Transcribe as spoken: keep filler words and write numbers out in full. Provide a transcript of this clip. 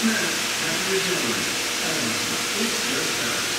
This match has been determined. Adams is your turn.